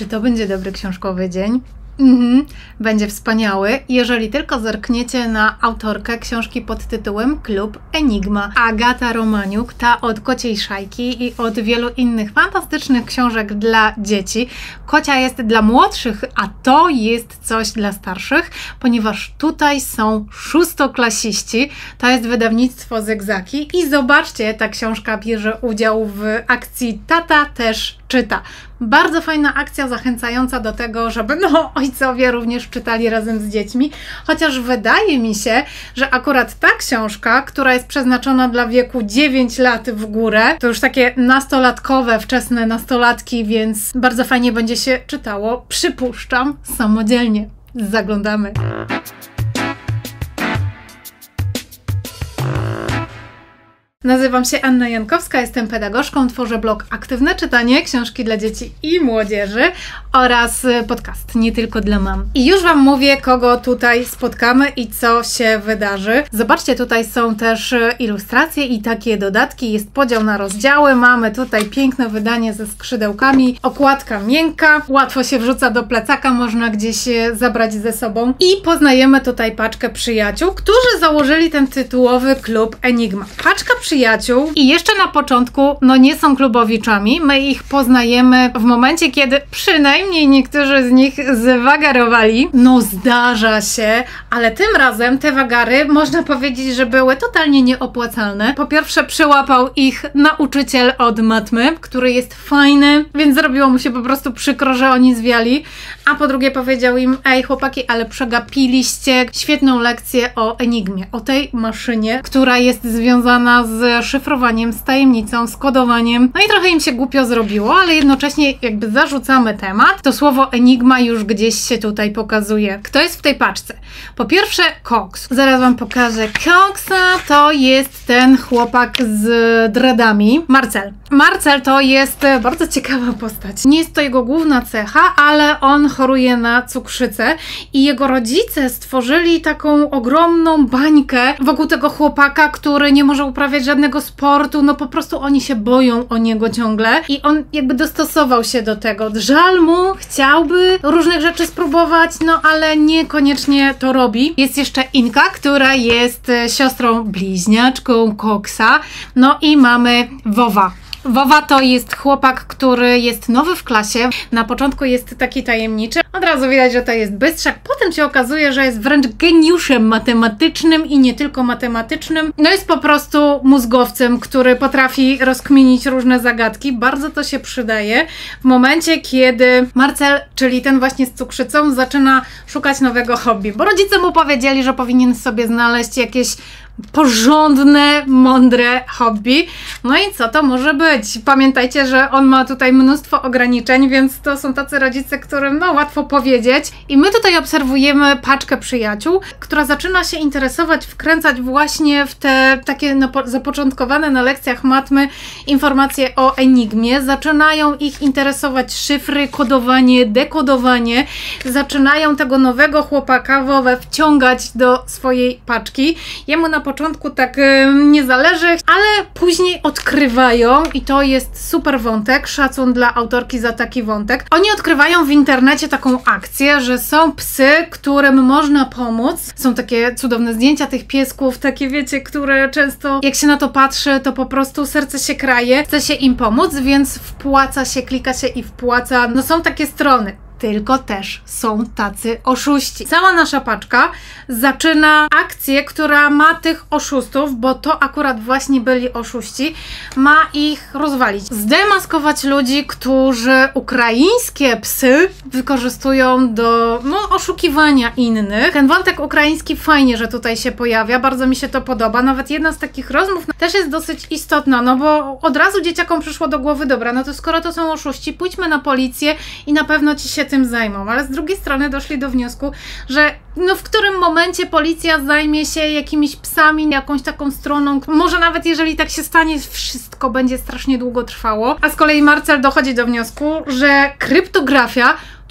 Czy to będzie dobry książkowy dzień? Będzie wspaniały, jeżeli tylko zerkniecie na autorkę książki pod tytułem Klub Enigma. Agata Romaniuk, ta od Kociej Szajki i od wielu innych fantastycznych książek dla dzieci. Kocia jest dla młodszych, a to jest coś dla starszych, ponieważ tutaj są szóstoklasiści. To jest wydawnictwo Zygzaki i zobaczcie, ta książka bierze udział w akcji Tata też czyta. Bardzo fajna akcja zachęcająca do tego, żeby ojcowie również czytali razem z dziećmi, chociaż wydaje mi się, że akurat ta książka, która jest przeznaczona dla wieku 9 lat w górę, to już takie nastolatkowe, wczesne nastolatki, więc bardzo fajnie będzie się czytało, przypuszczam, samodzielnie. Zaglądamy. Nazywam się Anna Jankowska, jestem pedagogzką, tworzę blog Aktywne Czytanie, książki dla dzieci i młodzieży oraz podcast Nie tylko dla mam. I już Wam mówię, kogo tutaj spotkamy i co się wydarzy. Zobaczcie, tutaj są też ilustracje i takie dodatki, jest podział na rozdziały, mamy tutaj piękne wydanie ze skrzydełkami, okładka miękka, łatwo się wrzuca do plecaka, można gdzieś zabrać ze sobą i poznajemy tutaj paczkę przyjaciół, którzy założyli ten tytułowy klub Enigma. Paczka przyjaciół i jeszcze na początku, nie są klubowiczami, my ich poznajemy w momencie, kiedy przynajmniej niektórzy z nich zwagarowali. Zdarza się, ale tym razem te wagary, można powiedzieć, że były totalnie nieopłacalne. Po pierwsze przyłapał ich nauczyciel od matmy, który jest fajny, więc zrobiło mu się po prostu przykro, że oni zwiali, a po drugie powiedział im: ej chłopaki, ale przegapiliście świetną lekcję o Enigmie, o tej maszynie, która jest związana z szyfrowaniem, z tajemnicą, z kodowaniem. I trochę im się głupio zrobiło, ale jednocześnie jakby zarzucamy temat. To słowo Enigma już gdzieś się tutaj pokazuje. Kto jest w tej paczce? Po pierwsze Cox. Zaraz Wam pokażę Coxa. To jest ten chłopak z dreadami. Marcel. Marcel to jest bardzo ciekawa postać. Nie jest to jego główna cecha, ale on choruje na cukrzycę i jego rodzice stworzyli taką ogromną bańkę wokół tego chłopaka, który nie może uprawiać żadnego sportu, po prostu oni się boją o niego ciągle i on jakby dostosował się do tego. Żal mu, chciałby różnych rzeczy spróbować, ale niekoniecznie to robi. Jest jeszcze Inka, która jest siostrą bliźniaczką Coxa, i mamy Wowa. Wowa to jest chłopak, który jest nowy w klasie. Na początku jest taki tajemniczy. Od razu widać, że to jest bystrzak. Potem się okazuje, że jest wręcz geniuszem matematycznym i nie tylko matematycznym. Jest po prostu mózgowcem, który potrafi rozkminić różne zagadki. Bardzo to się przydaje w momencie, kiedy Marcel, czyli ten właśnie z cukrzycą, zaczyna szukać nowego hobby. Bo rodzice mu powiedzieli, że powinien sobie znaleźć jakieś porządne, mądre hobby. I co to może być? Pamiętajcie, że on ma tutaj mnóstwo ograniczeń, więc to są tacy rodzice, którym łatwo powiedzieć. I my tutaj obserwujemy paczkę przyjaciół, która zaczyna się interesować, wkręcać właśnie w te takie zapoczątkowane na lekcjach matmy informacje o Enigmie. Zaczynają ich interesować szyfry, kodowanie, dekodowanie. Zaczynają tego nowego chłopaka, Wowę, wciągać do swojej paczki. Jemu na początku tak nie zależy, ale później odkrywają, i to jest super wątek, szacun dla autorki za taki wątek. Oni odkrywają w internecie taką akcję, że są psy, którym można pomóc. Są takie cudowne zdjęcia tych piesków, takie wiecie, które często jak się na to patrzy, to po prostu serce się kraje, chce się im pomóc, więc wpłaca się, klika się i wpłaca. Są takie strony. Tylko też są tacy oszuści. Cała nasza paczka zaczyna akcję, która ma tych oszustów, bo to akurat właśnie byli oszuści, ma ich rozwalić. Zdemaskować ludzi, którzy ukraińskie psy wykorzystują do oszukiwania innych. Ten wątek ukraiński fajnie, że tutaj się pojawia, bardzo mi się to podoba. Nawet jedna z takich rozmów też jest dosyć istotna, bo od razu dzieciakom przyszło do głowy: dobra, to skoro to są oszuści, pójdźmy na policję i na pewno ci się tym zajmą. Ale z drugiej strony doszli do wniosku, że w którym momencie policja zajmie się jakimiś psami, jakąś taką stroną. Może nawet jeżeli tak się stanie, wszystko będzie strasznie długo trwało. A z kolei Marcel dochodzi do wniosku, że kryptografia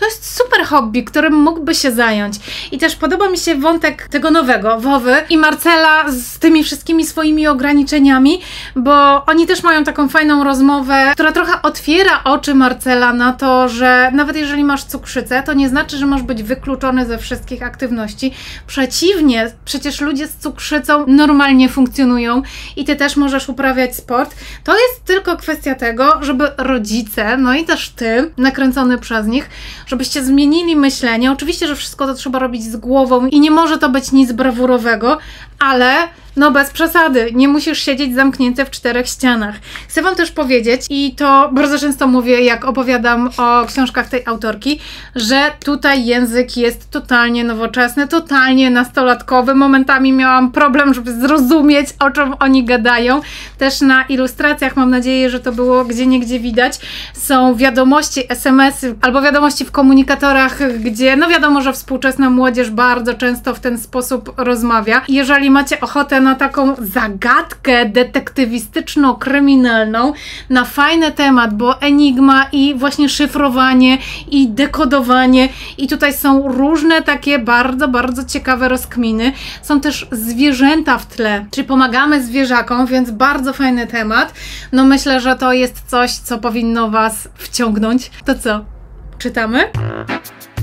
to jest super hobby, którym mógłby się zająć. I też podoba mi się wątek tego nowego, Wowy i Marcela z tymi wszystkimi swoimi ograniczeniami, bo oni też mają taką fajną rozmowę, która trochę otwiera oczy Marcela na to, że nawet jeżeli masz cukrzycę, to nie znaczy, że masz być wykluczony ze wszystkich aktywności. Przeciwnie, przecież ludzie z cukrzycą normalnie funkcjonują i ty też możesz uprawiać sport. To jest tylko kwestia tego, żeby rodzice, no i też ty, nakręcony przez nich, żebyście zmienili myślenie. Oczywiście, że wszystko to trzeba robić z głową i nie może to być nic brawurowego, ale no bez przesady, nie musisz siedzieć zamknięty w 4 ścianach. Chcę wam też powiedzieć, i to bardzo często mówię, jak opowiadam o książkach tej autorki, że tutaj język jest totalnie nowoczesny, totalnie nastolatkowy. Momentami miałam problem, żeby zrozumieć, o czym oni gadają. Też na ilustracjach, mam nadzieję, że to było gdzieniegdzie widać, są wiadomości, SMS-y albo wiadomości w komunikatorach, gdzie no wiadomo, że współczesna młodzież bardzo często w ten sposób rozmawia. Jeżeli macie ochotę na taką zagadkę detektywistyczno-kryminalną, na fajny temat, bo enigma i właśnie szyfrowanie i dekodowanie i tutaj są różne takie bardzo, bardzo ciekawe rozkminy. Są też zwierzęta w tle, czyli pomagamy zwierzakom, więc bardzo fajny temat. No myślę, że to jest coś, co powinno was wciągnąć. To co? Czytamy?